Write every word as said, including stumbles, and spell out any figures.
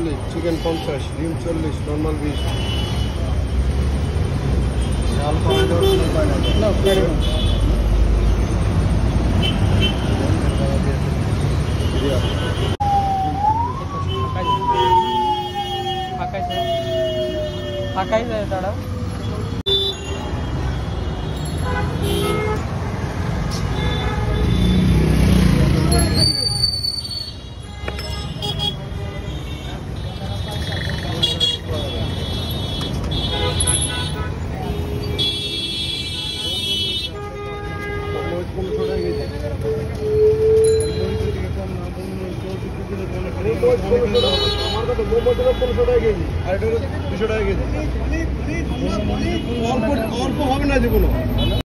চল্লিশ, চিকেন পঞ্চাশ, ডিম চল্লিশ, নর্মাল বিশ। ফাঁকাই যায় দাঁড়া। আমার কাছে মোমো দিলে পনেরোশো টাকা কেজি, আর এটা দুশো টাকা কেজি। অল্প অল্প হবে না যে কোনো।